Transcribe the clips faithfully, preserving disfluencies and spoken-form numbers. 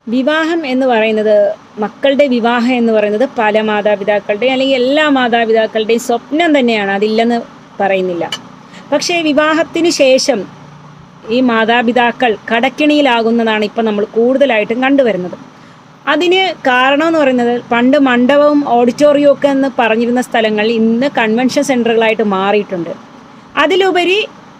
വിവാഹം എന്ന് പറയുന്നത്, മക്കളുടെ വിവാഹം എന്ന് പറയുന്നത് പല മാതാപിതാക്കളുടെയും അല്ലെങ്കിൽ എല്ലാ മാതാപിതാക്കളുടെയും സ്വപ്നം തന്നെയാണ്, അതില്ലെന്ന് പറയുന്നില്ല. പക്ഷേ വിവാഹത്തിന് ശേഷം ഈ മാതാപിതാക്കൾ കടക്കിണിയിലാകുന്നതാണ് ഇപ്പം നമ്മൾ കൂടുതലായിട്ടും കണ്ടുവരുന്നത്. അതിന് കാരണമെന്ന് പറയുന്നത്, പണ്ട് മണ്ഡപവും ഓഡിറ്റോറിയവും ഒക്കെ എന്ന് പറഞ്ഞിരുന്ന സ്ഥലങ്ങൾ ഇന്ന് കൺവെൻഷൻ സെൻ്ററുകളായിട്ട് മാറിയിട്ടുണ്ട്. അതിലുപരി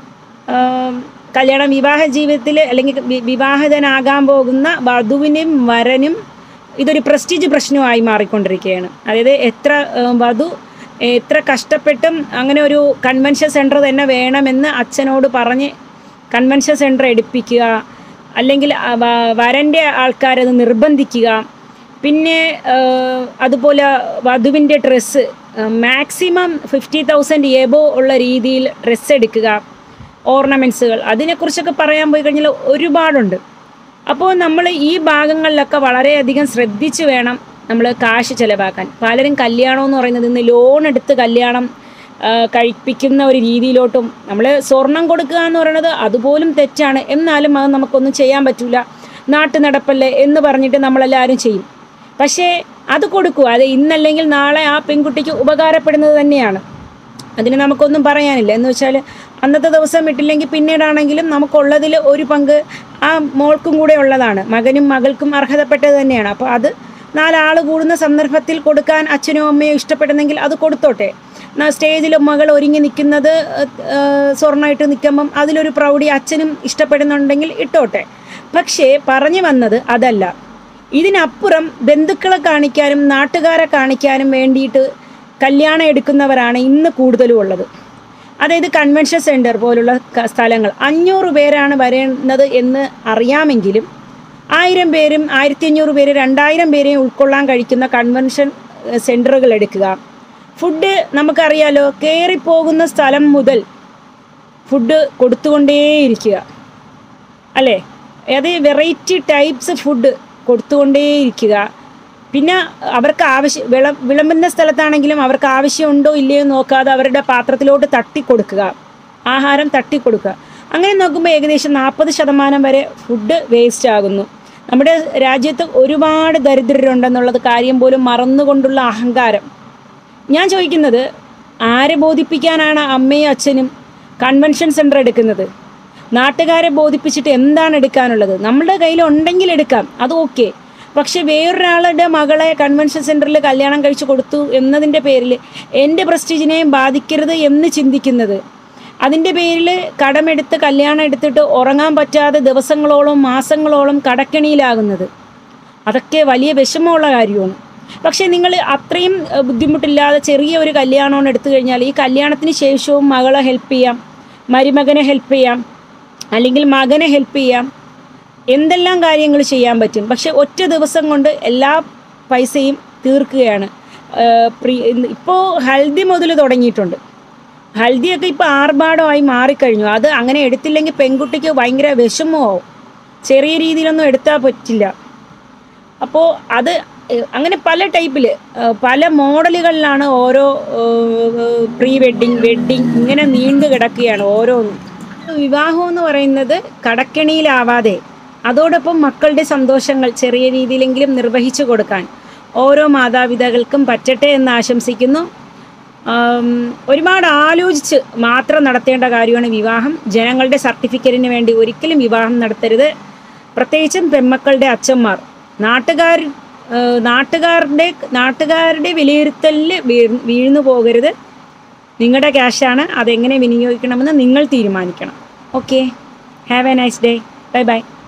കല്യാണം വിവാഹ ജീവിതത്തിൽ അല്ലെങ്കിൽ വിവാഹിതനാകാൻ പോകുന്ന വധുവിനും വരനും ഇതൊരു പ്രസ്റ്റീജ് പ്രശ്നമായി മാറിക്കൊണ്ടിരിക്കുകയാണ്. അതായത് എത്ര വധു എത്ര കഷ്ടപ്പെട്ടും അങ്ങനെ ഒരു കൺവെൻഷൻ സെൻറ്റർ തന്നെ വേണമെന്ന് അച്ഛനോട് പറഞ്ഞ് കൺവെൻഷൻ സെൻറ്റർ എടുപ്പിക്കുക, അല്ലെങ്കിൽ വരൻ്റെ ആൾക്കാരത് നിർബന്ധിക്കുക. പിന്നെ അതുപോലെ വധുവിൻ്റെ dress maximum fifty thousand above ഉള്ള രീതിയിൽ ഡ്രസ്സ് എടുക്കുക, ഓർണമെൻറ്റ്സുകൾ, അതിനെക്കുറിച്ചൊക്കെ പറയാൻ പോയി കഴിഞ്ഞാൽ ഒരുപാടുണ്ട്. അപ്പോൾ നമ്മൾ ഈ ഭാഗങ്ങളിലൊക്കെ വളരെയധികം ശ്രദ്ധിച്ച് വേണം നമ്മൾ കാശ് ചിലവാക്കാൻ. പലരും കല്യാണം എന്ന് പറയുന്നത് ഇന്ന് ലോൺ എടുത്ത് കല്യാണം കഴിപ്പിക്കുന്ന ഒരു രീതിയിലോട്ടും, നമ്മൾ സ്വർണം കൊടുക്കുക എന്ന് പറയുന്നത് അതുപോലും തെറ്റാണ്. എന്നാലും അത് നമുക്കൊന്നും ചെയ്യാൻ പറ്റില്ല, നാട്ടു നടപ്പല്ലേ എന്ന് പറഞ്ഞിട്ട് നമ്മളെല്ലാവരും ചെയ്യും. പക്ഷേ അത് കൊടുക്കുക, അത് ഇന്നല്ലെങ്കിൽ നാളെ ആ പെൺകുട്ടിക്ക് ഉപകാരപ്പെടുന്നത് തന്നെയാണ്. അതിന് നമുക്കൊന്നും പറയാനില്ല. എന്ന് വെച്ചാൽ അന്നത്തെ ദിവസം ഇട്ടില്ലെങ്കിൽ പിന്നീടാണെങ്കിലും നമുക്കുള്ളതിൽ ഒരു പങ്ക് ആ മോൾക്കും കൂടെ ഉള്ളതാണ്, മകനും മകൾക്കും അർഹതപ്പെട്ടത് തന്നെയാണ്. അപ്പോൾ അത് നാലാൾ കൂടുന്ന സന്ദർഭത്തിൽ കൊടുക്കാൻ അച്ഛനോ അമ്മയോ ഇഷ്ടപ്പെടുന്നെങ്കിൽ അത് കൊടുത്തോട്ടെ. സ്റ്റേജിൽ മകൾ ഒരുങ്ങി നിൽക്കുന്നത് സ്വർണ്ണമായിട്ട് നിൽക്കുമ്പം അതിലൊരു പ്രൗഢി അച്ഛനും ഇഷ്ടപ്പെടുന്നുണ്ടെങ്കിൽ ഇട്ടോട്ടെ. പക്ഷേ പറഞ്ഞു വന്നത് അതല്ല. ഇതിനപ്പുറം ബന്ധുക്കളെ കാണിക്കാനും നാട്ടുകാരെ കാണിക്കാനും വേണ്ടിയിട്ട് കല്യാണം എടുക്കുന്നവരാണ് ഇന്ന് കൂടുതലും ഉള്ളത്. അതായത് കൺവെൻഷൻ സെൻറ്റർ പോലുള്ള സ്ഥലങ്ങൾ അഞ്ഞൂറ് പേരാണ് വരുന്നത് എന്ന് അറിയാമെങ്കിലും ആയിരം പേരും ആയിരത്തി അഞ്ഞൂറ് പേര് രണ്ടായിരം പേരെയും ഉൾക്കൊള്ളാൻ കഴിക്കുന്ന കൺവെൻഷൻ സെൻറ്ററുകൾ എടുക്കുക. ഫുഡ് നമുക്കറിയാലോ, കയറിപ്പോകുന്ന സ്ഥലം മുതൽ ഫുഡ് കൊടുത്തുകൊണ്ടേയിരിക്കുക അല്ലേ. അത് വെറൈറ്റി ടൈപ്സ് ഫുഡ് കൊടുത്തുകൊണ്ടേയിരിക്കുക. പിന്നെ അവർക്ക് ആവശ്യം വിള വിളമ്പുന്ന സ്ഥലത്താണെങ്കിലും അവർക്ക് ആവശ്യമുണ്ടോ ഇല്ലയോ നോക്കാതെ അവരുടെ പാത്രത്തിലോട്ട് തട്ടിക്കൊടുക്കുക, ആഹാരം തട്ടിക്കൊടുക്കുക. അങ്ങനെ നോക്കുമ്പോൾ ഏകദേശം നാൽപ്പത് ശതമാനം വരെ ഫുഡ് വേസ്റ്റ് ആകുന്നു. നമ്മുടെ രാജ്യത്ത് ഒരുപാട് ദരിദ്രരുണ്ടെന്നുള്ളത് കാര്യം പോലും മറന്നുകൊണ്ടുള്ള അഹങ്കാരം. ഞാൻ ചോദിക്കുന്നത്, ആരെ ബോധിപ്പിക്കാനാണ് അമ്മയും അച്ഛനും കൺവെൻഷൻ സെൻറ്റർ എടുക്കുന്നത്? നാട്ടുകാരെ ബോധിപ്പിച്ചിട്ട് എന്താണ് എടുക്കാനുള്ളത്? നമ്മളുടെ കയ്യിലുണ്ടെങ്കിൽ എടുക്കാം, അത് ഓക്കെ. പക്ഷെ വേറൊരാളുടെ മകളെ കൺവെൻഷൻ സെൻറ്ററിൽ കല്യാണം കഴിച്ച് കൊടുത്തു എന്നതിൻ്റെ പേരിൽ എൻ്റെ പ്രസ്റ്റീജിനെയും ബാധിക്കരുത് എന്ന് ചിന്തിക്കുന്നത്, അതിൻ്റെ പേരിൽ കടമെടുത്ത് കല്യാണം എടുത്തിട്ട് ഉറങ്ങാൻ പറ്റാതെ ദിവസങ്ങളോളം മാസങ്ങളോളം കടക്കെണിയിലാകുന്നത്, അതൊക്കെ വലിയ വിഷമമുള്ള കാര്യമാണ്. പക്ഷേ നിങ്ങൾ അത്രയും ബുദ്ധിമുട്ടില്ലാതെ ചെറിയ ഒരു കല്യാണമാണ് എടുത്തു കഴിഞ്ഞാൽ ഈ കല്യാണത്തിന് ശേഷവും മകളെ ഹെൽപ്പ് ചെയ്യാം, മരുമകനെ ഹെൽപ്പ് ചെയ്യാം, അല്ലെങ്കിൽ മകനെ ഹെൽപ്പ് ചെയ്യാം, എന്തെല്ലാം കാര്യങ്ങൾ ചെയ്യാൻ പറ്റും. പക്ഷെ ഒറ്റ ദിവസം കൊണ്ട് എല്ലാ പൈസയും തീർക്കുകയാണ്. പ്രീ ഇപ്പോൾ ഹൽദി മുതൽ തുടങ്ങിയിട്ടുണ്ട്. ഹൽദിയൊക്കെ ഇപ്പോൾ ആർഭാടമായി മാറിക്കഴിഞ്ഞു. അത് അങ്ങനെ എടുത്തില്ലെങ്കിൽ പെൺകുട്ടിക്ക് ഭയങ്കര വിഷമമാവും. ചെറിയ രീതിയിലൊന്നും എടുത്താൽ പറ്റില്ല. അപ്പോൾ അത് അങ്ങനെ പല ടൈപ്പിൽ പല മോഡലുകളിലാണ് ഓരോ പ്രീ വെഡ്ഡിങ് വെഡ്ഡിങ് ഇങ്ങനെ നീണ്ടു കിടക്കുകയാണ് ഓരോന്നും. വിവാഹം എന്ന് പറയുന്നത് കടക്കെണിയിലാവാതെ അതോടൊപ്പം മക്കളുടെ സന്തോഷങ്ങൾ ചെറിയ രീതിയിലെങ്കിലും നിർവഹിച്ചു കൊടുക്കാൻ ഓരോ മാതാപിതാക്കൾക്കും പറ്റട്ടെ എന്ന് ആശംസിക്കുന്നു. ഒരുപാട് ആലോചിച്ച് മാത്രം നടത്തേണ്ട കാര്യമാണ് വിവാഹം. ജനങ്ങളുടെ സർട്ടിഫിക്കറ്റിന് വേണ്ടി ഒരിക്കലും വിവാഹം നടത്തരുത്. പ്രത്യേകിച്ചും പെൺമക്കളുടെ അച്ഛന്മാർ നാട്ടുകാർ നാട്ടുകാരുടെ നാട്ടുകാരുടെ വിലയിരുത്തലിൽ വീഴ്ന്നു പോകരുത്. നിങ്ങളുടെ ക്യാഷാണ്, അതെങ്ങനെ വിനിയോഗിക്കണമെന്ന് നിങ്ങൾ തീരുമാനിക്കണം. Okay, have a nice day. Bye by.